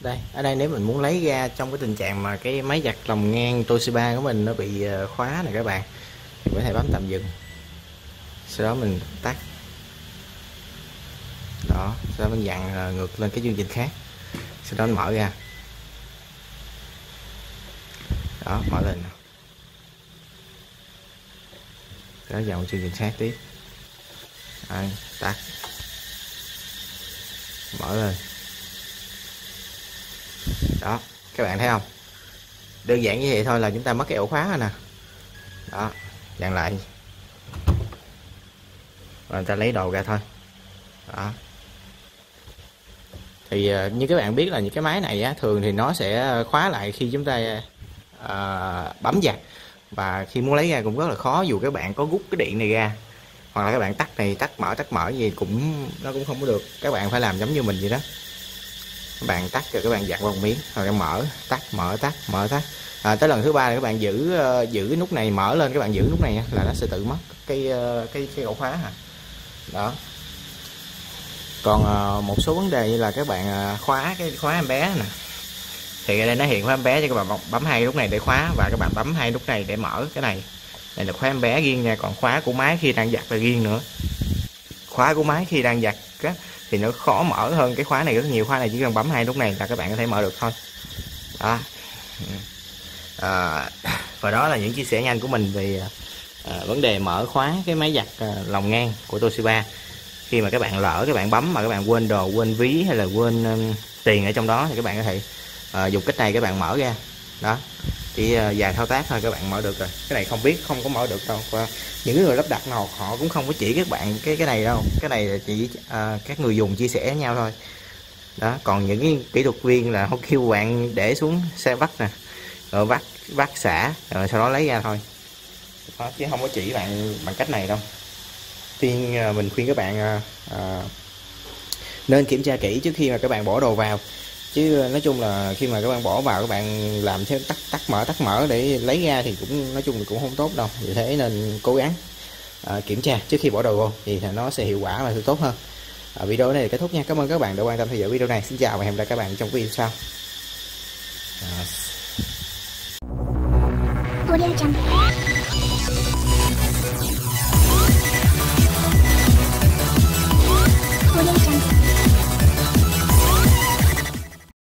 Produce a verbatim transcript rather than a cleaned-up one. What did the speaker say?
Đây, ở đây nếu mình muốn lấy ra trong cái tình trạng mà cái máy giặt lồng ngang Toshiba của mình nó bị khóa này các bạn, thì có thể bấm tạm dừng, sau đó mình tắt đó, sau đó mình dặn ngược lên cái chương trình khác, sau đó mình mở ra đó, mở lên đó, vào chương trình khác tiếp. Đấy, tắt, mở lên đó, các bạn thấy không, đơn giản như vậy thôi là chúng ta mất cái ổ khóa rồi nè. Đó, dặn lại và người ta lấy đồ ra thôi. Đó, thì như các bạn biết là những cái máy này á, thường thì nó sẽ khóa lại khi chúng ta à, bấm giặt, và khi muốn lấy ra cũng rất là khó, dù các bạn có rút cái điện này ra hoặc là các bạn tắt này tắt mở tắt mở gì cũng nó cũng không có được. Các bạn phải làm giống như mình vậy đó, các bạn tắt rồi các bạn giặt vào một miếng rồi các mở tắt mở tắt mở tắt à, tới lần thứ ba là các bạn giữ uh, giữ nút này mở lên, các bạn giữ nút này là nó sẽ tự mất cái uh, cái cái ổ khóa hả. Đó, còn uh, một số vấn đề như là các bạn uh, khóa cái khóa em bé nè, thì ở đây nó hiện khóa em bé cho các bạn bấm hai nút này để khóa, và các bạn bấm hai nút này để mở. Cái này này là khóa em bé riêng nha, còn khóa của máy khi đang giặt là riêng nữa. Khóa của máy khi đang giặt á, thì nó khó mở hơn cái khóa này rất nhiều. Khóa này chỉ cần bấm hai nút này là các bạn có thể mở được thôi. Đó, à, và đó là những chia sẻ nhanh của mình về à, vấn đề mở khóa cái máy giặt à, lồng ngang của Toshiba. Khi mà các bạn lỡ các bạn bấm mà các bạn quên đồ, quên ví hay là quên um, tiền ở trong đó, thì các bạn có thể à, dùng cách này các bạn mở ra. Đó, chỉ uh, vài thao tác thôi các bạn mở được rồi. Cái này không biết không có mở được đâu, và những người lắp đặt nào họ cũng không có chỉ các bạn cái cái này đâu. Cái này là chỉ uh, các người dùng chia sẻ với nhau thôi. Đó, còn những cái kỹ thuật viên là họ kêu bạn để xuống xe vắt nè, rồi vắt vắt xả rồi sau đó lấy ra thôi. Đó, chứ không có chỉ bạn bằng cách này đâu. Tiên uh, mình khuyên các bạn uh, uh, nên kiểm tra kỹ trước khi mà các bạn bỏ đồ vào. Chứ nói chung là khi mà các bạn bỏ vào các bạn làm theo tắt tắt mở tắt mở để lấy ra thì cũng nói chung là cũng không tốt đâu. Vì thế nên cố gắng à, kiểm tra trước khi bỏ đồ vô thì nó sẽ hiệu quả và sẽ tốt hơn. À, video này là kết thúc nha. Cảm ơn các bạn đã quan tâm theo dõi video này. Xin chào và hẹn gặp lại các bạn trong video sau. À.